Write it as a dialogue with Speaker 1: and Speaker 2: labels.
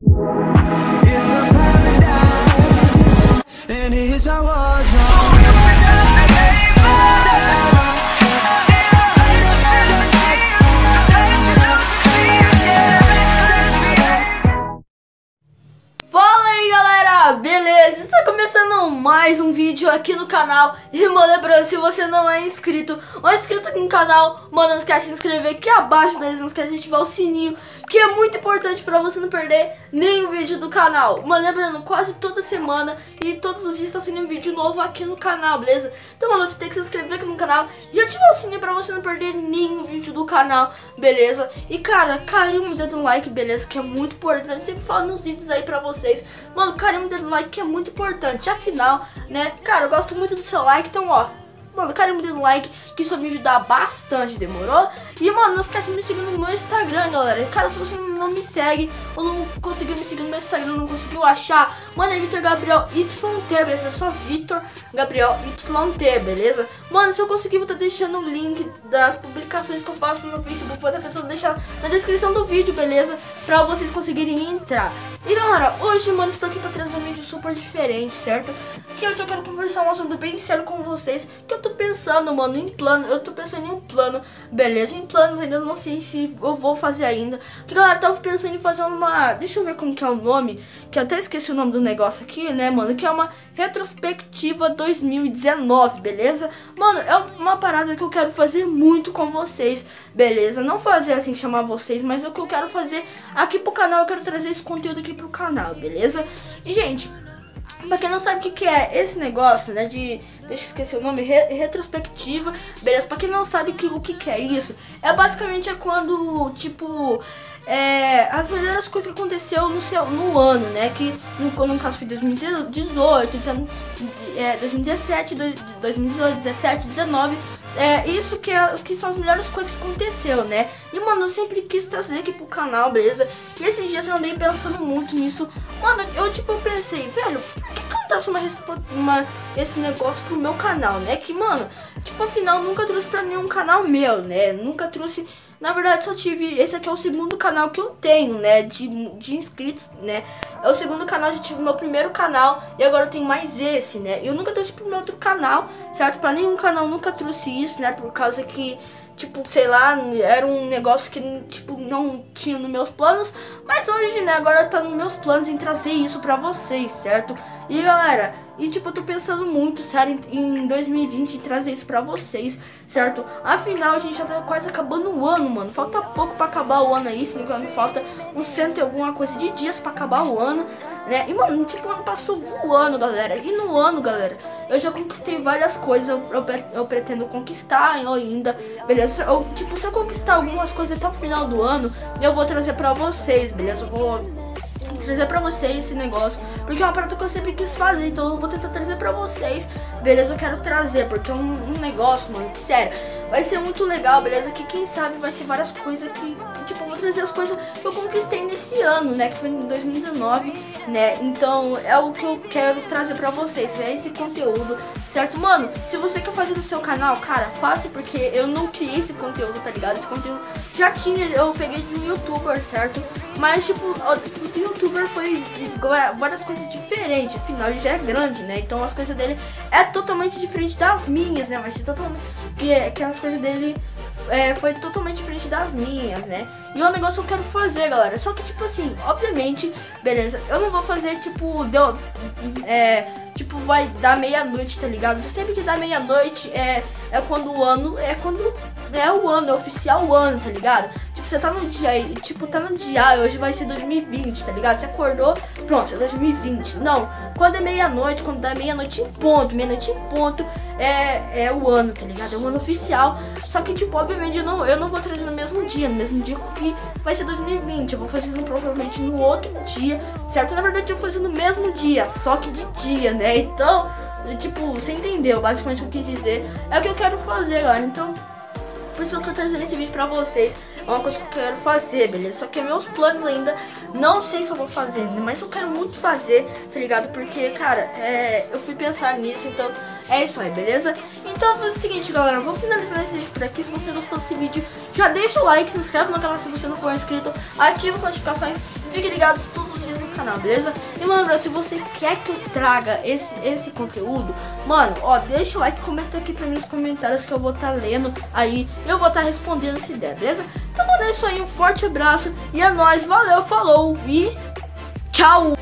Speaker 1: Fala aí galera, beleza? Está começando mais um vídeo aqui no canal. E mano, lembrando, se você não é inscrito ou inscrito aqui no canal, mano, não esquece de se inscrever aqui abaixo, beleza? Não esquece de ativar o sininho, que é muito importante pra você não perder nenhum vídeo do canal. Mano, lembrando, quase toda semana e todos os dias está saindo um vídeo novo aqui no canal, beleza? Então, mano, você tem que se inscrever aqui no canal e ativar o sininho pra você não perder nenhum vídeo do canal, beleza? E, cara, carinho no dedo no like, beleza? Que é muito importante. Eu sempre falo nos vídeos aí pra vocês. Mano, carinho no dedo no like, que é muito importante. Afinal, né, cara, eu gosto muito do seu like, então, ó, mano, carinho no dedo no like, que isso vai me ajudar bastante, demorou? E, mano, não esquece de me seguir no meu Instagram, galera. Cara, se você não me segue ou não conseguiu me seguir no meu Instagram, não conseguiu achar, mano, é Vitor Gabriel YT, beleza? É só Vitor Gabriel YT, beleza? Mano, se eu conseguir, vou estar deixando o link das publicações que eu faço no Facebook, vou estar tentando deixar na descrição do vídeo, beleza? Pra vocês conseguirem entrar. E, galera, hoje, mano, estou aqui pra trazer um vídeo super diferente, certo? Que hoje eu quero conversar um assunto bem sério com vocês, que eu tô pensando, mano, em plano. Eu tô pensando em um plano, beleza? Em planos ainda não sei se eu vou fazer ainda. Que, galera, tava pensando em fazer uma... Deixa eu ver como que é o nome, que eu até esqueci o nome do negócio aqui, né, mano? Que é uma retrospectiva 2019, beleza? Mano, é uma parada que eu quero fazer muito com vocês, beleza? Não fazer assim, chamar vocês, mas é o que eu quero fazer aqui pro canal. Eu quero trazer esse conteúdo aqui pro canal, beleza? E, gente, pra quem não sabe o que é esse negócio, né, de... Deixa eu esquecer o nome, retrospectiva, beleza? Pra quem não sabe o que é isso, é basicamente quando, tipo, as melhores coisas que aconteceu no ano, né? Que no caso foi 2018, 2017, 2018, 17, 19. Isso que são as melhores coisas que aconteceu, né? E, mano, eu sempre quis trazer aqui pro canal, beleza? E esses dias eu andei pensando muito nisso. Mano, eu pensei, velho, por que eu não trouxe esse negócio pro meu canal, né? Que, mano, tipo, afinal, nunca trouxe pra nenhum canal meu, né? Nunca trouxe... Na verdade, só tive... Esse aqui é o segundo canal que eu tenho, né? De inscritos, né? É o segundo canal, já tive meu primeiro canal e agora eu tenho mais esse, né? Eu nunca trouxe pro meu outro canal, certo? Pra nenhum canal nunca trouxe isso, né? Por causa que... Tipo, sei lá, era um negócio que, tipo, não tinha nos meus planos. Mas hoje, né, agora tá nos meus planos em trazer isso pra vocês, certo? E, galera, tipo, eu tô pensando muito, sério, em 2020 em trazer isso pra vocês, certo? Afinal, a gente já tá quase acabando o ano, mano. Falta pouco pra acabar o ano aí, se não me engano, falta uns 100 e alguma coisa de dias pra acabar o ano, né? E, mano, tipo, o ano passou voando, galera. E no ano, galera, eu já conquistei várias coisas, eu pretendo conquistar ainda, beleza? Tipo, se eu conquistar algumas coisas até o final do ano, eu vou trazer pra vocês, beleza? Eu vou trazer pra vocês esse negócio, porque é uma parada que eu sempre quis fazer, então eu vou tentar trazer pra vocês, beleza? Eu quero trazer, porque é um negócio, mano, que sério, vai ser muito legal, beleza? Que quem sabe vai ser várias coisas que, tipo, eu vou trazer as coisas que eu conquistei nesse ano, né? Que foi em 2019, né? Então é o que eu quero trazer pra vocês, é esse conteúdo, certo? Mano, se você quer fazer no seu canal, cara, faça, porque eu não criei esse conteúdo, tá ligado? Esse conteúdo já tinha, eu peguei de um youtuber, certo? Mas, tipo, o youtuber foi várias coisas diferentes, afinal ele já é grande, né? Então as coisas dele é totalmente diferente das minhas, né? Mas totalmente, que as coisas dele foi totalmente diferente das minhas, né? E é um negócio que eu quero fazer, galera. Só que, tipo assim, obviamente, beleza, eu não vou fazer, tipo, tipo, vai dar meia-noite, tá ligado? Sempre que dá meia-noite é quando o ano, o ano, é oficial o ano, tá ligado? Tipo, você tá no dia, tipo, tá no dia, hoje vai ser 2020, tá ligado? Você acordou, pronto, é 2020. Não, quando é meia-noite, quando dá meia-noite em ponto, é o ano, tá ligado? É o ano oficial. Só que, tipo, obviamente eu não vou trazer no mesmo dia que vai ser 2020. Eu vou fazer provavelmente no outro dia, certo? Na verdade eu vou fazer no mesmo dia, só que de dia, né? Então, tipo, você entendeu basicamente o que eu quis dizer. É o que eu quero fazer, galera. Então, por isso que eu tô trazendo esse vídeo pra vocês. É uma coisa que eu quero fazer, beleza? Só que meus planos ainda, não sei se eu vou fazer, mas eu quero muito fazer, tá ligado? Porque, cara, eu fui pensar nisso, então é isso aí, beleza? Então eu vou fazer o seguinte, galera, eu vou finalizar esse vídeo por aqui. Se você gostou desse vídeo, já deixa o like, se inscreve no canal se você não for inscrito, ativa as notificações, fiquem ligados, todos vocês no canal, beleza? E mano, se você quer que eu traga esse conteúdo, mano, ó, deixa o like, comenta aqui pra mim nos comentários que eu vou estar lendo aí, eu vou estar respondendo essa ideia, beleza? Então mano, é isso aí, um forte abraço e é nóis, valeu, falou e tchau!